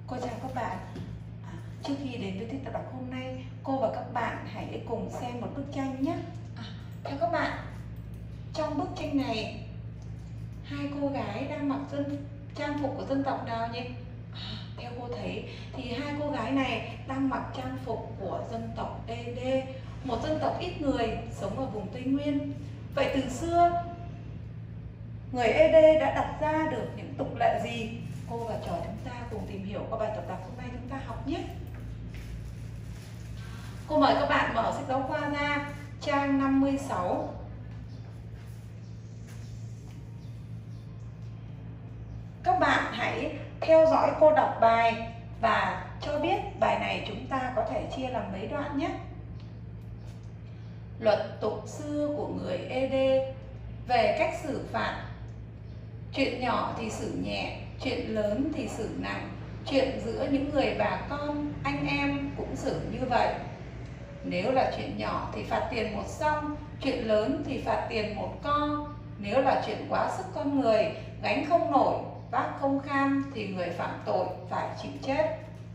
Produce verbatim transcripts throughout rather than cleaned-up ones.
Cô chào các bạn. À, trước khi đến với tiết tập đọc hôm nay, cô và các bạn hãy cùng xem một bức tranh nhé. À, theo các bạn, trong bức tranh này, hai cô gái đang mặc dân trang phục của dân tộc nào nhỉ? À, theo cô thấy thì hai cô gái này đang mặc trang phục của dân tộc ê đê, một dân tộc ít người sống ở vùng Tây Nguyên. Vậy từ xưa, người ê đê đã đặt ra được những tục lệ gì? Cô và trò chúng ta cùng tìm hiểu qua bài tập đọc hôm nay chúng ta học nhé. Cô mời các bạn mở sách giáo khoa ra trang năm mươi sáu. Các bạn hãy theo dõi cô đọc bài và cho biết bài này chúng ta có thể chia làm mấy đoạn nhé. Luật tục xưa của người ê đê về cách xử phạt. Chuyện nhỏ thì xử nhẹ, chuyện lớn thì xử nặng. Chuyện giữa những người bà con, anh em cũng xử như vậy. Nếu là chuyện nhỏ thì phạt tiền một song, chuyện lớn thì phạt tiền một co. Nếu là chuyện quá sức con người, gánh không nổi, vác không kham thì người phạm tội phải chịu chết.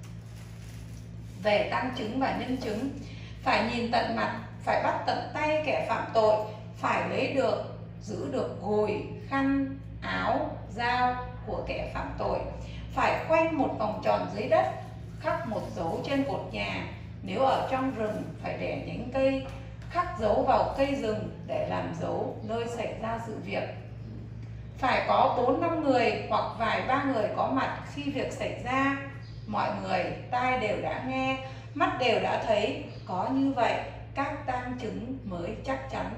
Về tăng chứng và nhân chứng, phải nhìn tận mặt, phải bắt tận tay kẻ phạm tội, phải lấy được, giữ được gùi, khăn, áo, dao của kẻ phạm tội, phải khoanh một vòng tròn dưới đất, khắc một dấu trên cột nhà. Nếu ở trong rừng phải để nhánh cây, khắc dấu vào cây rừng để làm dấu nơi xảy ra sự việc. Phải có bốn năm người hoặc vài ba người có mặt khi việc xảy ra. Mọi người tai đều đã nghe, mắt đều đã thấy, có như vậy các tang chứng mới chắc chắn.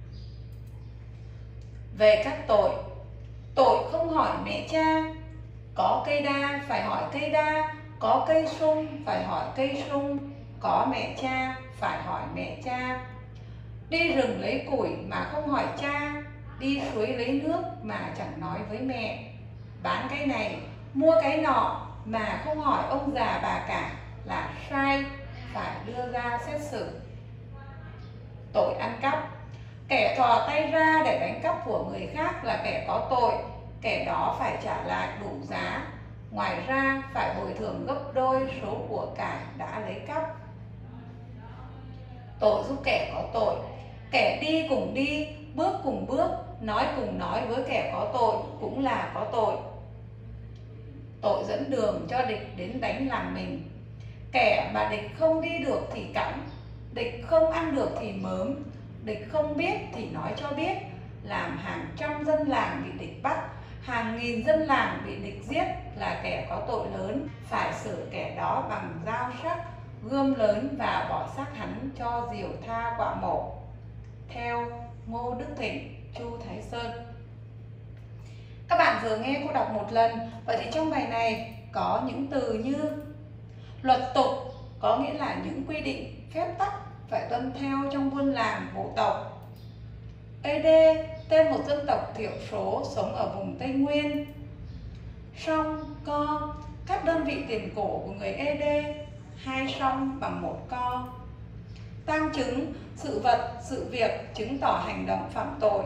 Về các tội, tội không hỏi mẹ cha. Có cây đa phải hỏi cây đa, có cây sung phải hỏi cây sung, có mẹ cha phải hỏi mẹ cha. Đi rừng lấy củi mà không hỏi cha, đi suối lấy nước mà chẳng nói với mẹ. Bán cái này, mua cái nọ mà không hỏi ông già bà cả là sai, phải đưa ra xét xử. Tội ăn cắp. Kẻ thò tay ra để đánh cắp của người khác là kẻ có tội, kẻ đó phải trả lại đủ giá. Ngoài ra phải bồi thường gấp đôi số của cải đã lấy cắp. Tội giúp kẻ có tội. Kẻ đi cùng đi, bước cùng bước, nói cùng nói với kẻ có tội cũng là có tội. Tội dẫn đường cho địch đến đánh làm mình. Kẻ mà địch không đi được thì cõng, địch không ăn được thì mớm, địch không biết thì nói cho biết. Làm hàng trăm dân làng bị địch bắt, hàng nghìn dân làng bị địch giết là kẻ có tội lớn, phải xử kẻ đó bằng dao sắc, gươm lớn và bỏ xác hắn cho diều tha quả mổ. Theo Ngô Đức Thịnh, Chu Thái Sơn. Các bạn vừa nghe cô đọc một lần, vậy thì trong bài này có những từ như luật tục, có nghĩa là những quy định, phép tắc phải tuân theo trong buôn làng bộ tộc. ê đê, tên một dân tộc thiểu số sống ở vùng Tây Nguyên. Song, co, các đơn vị tiền cổ của người ê đê, hai song bằng một co. Tang chứng, sự vật, sự việc chứng tỏ hành động phạm tội.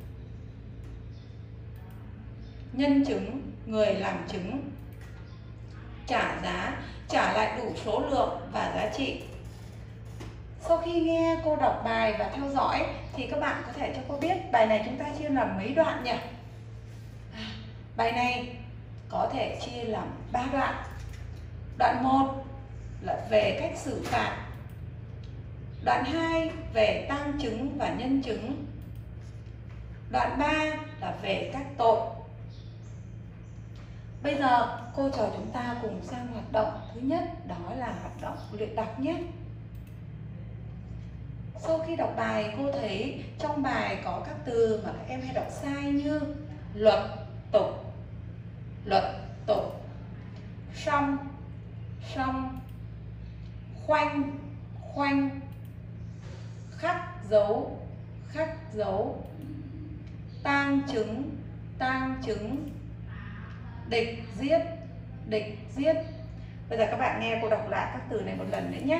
Nhân chứng, người làm chứng. Trả giá, trả lại đủ số lượng và giá trị. Sau khi nghe cô đọc bài và theo dõi thì các bạn có thể cho cô biết bài này chúng ta chia làm mấy đoạn nhỉ? À, bài này có thể chia làm ba đoạn. Đoạn một là về cách xử phạt. Đoạn hai về tang chứng và nhân chứng. Đoạn ba là về các tội. Bây giờ cô trò chúng ta cùng sang hoạt động thứ nhất, đó là hoạt động luyện đọc nhé. Sau khi đọc bài, cô thấy trong bài có các từ mà các em hay đọc sai như luật tục, luật tục, song, song, khoanh, khoanh, khắc dấu, khắc dấu, tang chứng, tang chứng, địch giết, địch giết. Bây giờ các bạn nghe cô đọc lại các từ này một lần nữa nhé.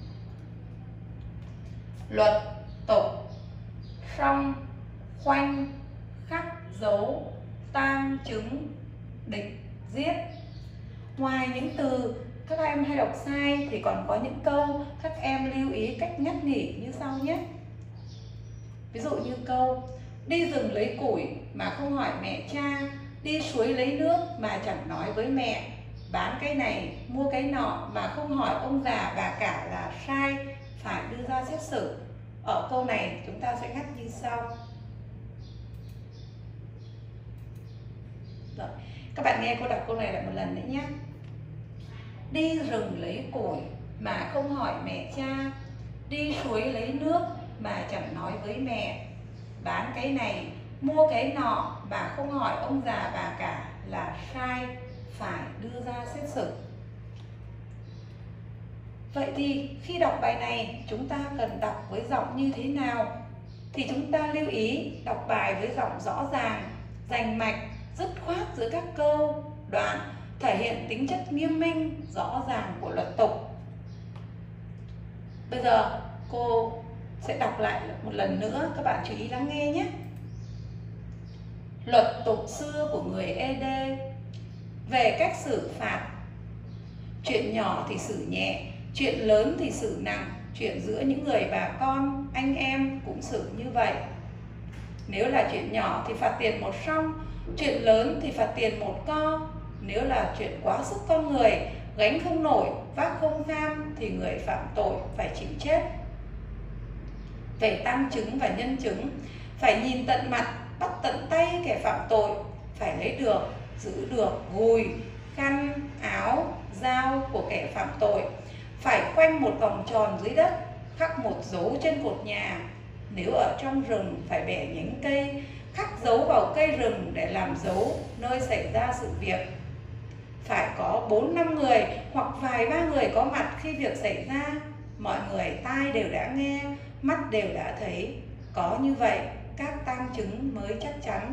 Luật tục, song, khoanh, khắc dấu, tang chứng, địch giết. Ngoài những từ các em hay đọc sai thì còn có những câu các em lưu ý cách nhắc nhỉ như sau nhé. Ví dụ như câu đi rừng lấy củi mà không hỏi mẹ cha, đi suối lấy nước mà chẳng nói với mẹ, bán cái này mua cái nọ mà không hỏi ông già bà cả là sai, phải đưa ra xét xử. Ở câu này chúng ta sẽ ngắt như sau. Rồi, các bạn nghe cô đọc câu này lại một lần nữa nhé. Đi rừng lấy củi mà không hỏi mẹ cha, đi suối lấy nước mà chẳng nói với mẹ, bán cái này mua cái nọ mà không hỏi ông già bà cả là sai, phải đưa ra xét xử. Vậy thì khi đọc bài này chúng ta cần đọc với giọng như thế nào? Thì chúng ta lưu ý đọc bài với giọng rõ ràng, rành mạch, dứt khoát giữa các câu, đoạn, thể hiện tính chất nghiêm minh, rõ ràng của luật tục. Bây giờ cô sẽ đọc lại một lần nữa, các bạn chú ý lắng nghe nhé. Luật tục xưa của người Ê Đê về cách xử phạt: chuyện nhỏ thì xử nhẹ, chuyện lớn thì xử nặng, chuyện giữa những người bà con, anh em cũng xử như vậy. Nếu là chuyện nhỏ thì phạt tiền một song, chuyện lớn thì phạt tiền một co. Nếu là chuyện quá sức con người, gánh không nổi, vác không kham thì người phạm tội phải chịu chết. Về tăng chứng và nhân chứng, phải nhìn tận mặt, bắt tận tay kẻ phạm tội, phải lấy được, giữ được gùi, khăn, áo, dao của kẻ phạm tội, phải khoanh một vòng tròn dưới đất, khắc một dấu trên cột nhà. Nếu ở trong rừng phải bẻ nhánh cây, khắc dấu vào cây rừng để làm dấu nơi xảy ra sự việc. Phải có bốn năm người hoặc vài ba người có mặt khi việc xảy ra, mọi người tai đều đã nghe, mắt đều đã thấy. Có như vậy các tang chứng mới chắc chắn.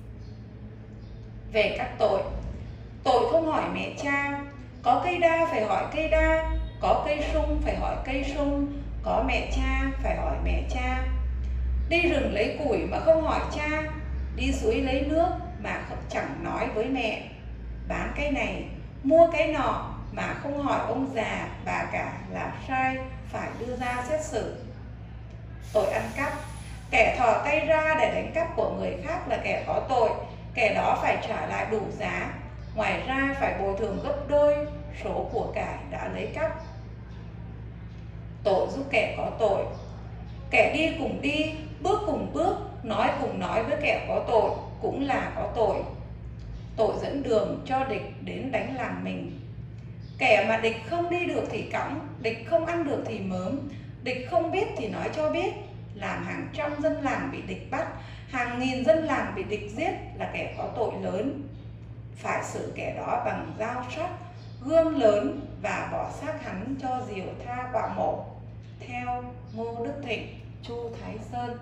Về các tội: tội không hỏi mẹ cha, có cây đa phải hỏi cây đa, có cây sung phải hỏi cây sung, có mẹ cha phải hỏi mẹ cha. Đi rừng lấy củi mà không hỏi cha, đi suối lấy nước mà chẳng nói với mẹ, bán cái này mua cái nọ mà không hỏi ông già bà cả là sai, phải đưa ra xét xử. Tội ăn cắp: kẻ thò tay ra để đánh cắp của người khác là kẻ có tội, kẻ đó phải trả lại đủ giá, ngoài ra phải bồi thường gấp đôi số của cải đã lấy cắp. Tội giúp kẻ có tội: kẻ đi cùng đi, bước cùng bước, nói cùng nói với kẻ có tội cũng là có tội. Tội dẫn đường cho địch đến đánh làm mình: kẻ mà địch không đi được thì cõng, địch không ăn được thì mớm, địch không biết thì nói cho biết, làm hàng trăm dân làng bị địch bắt, hàng nghìn dân làng bị địch giết là kẻ có tội lớn. Phải xử kẻ đó bằng dao sắc, gươm lớn và bỏ xác hắn cho diều tha quả mổ. Theo Ngô Đức Thịnh, Chu Thái Sơn.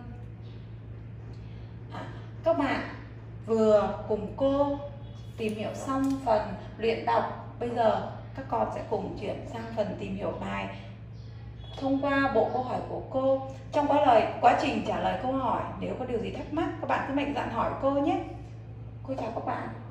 À, các bạn vừa cùng cô tìm hiểu xong phần luyện đọc. Bây giờ các con sẽ cùng chuyển sang phần tìm hiểu bài thông qua bộ câu hỏi của cô. Trong quá lời quá trình trả lời câu hỏi, nếu có điều gì thắc mắc các bạn cứ mạnh dạn hỏi cô nhé. Cô chào các bạn.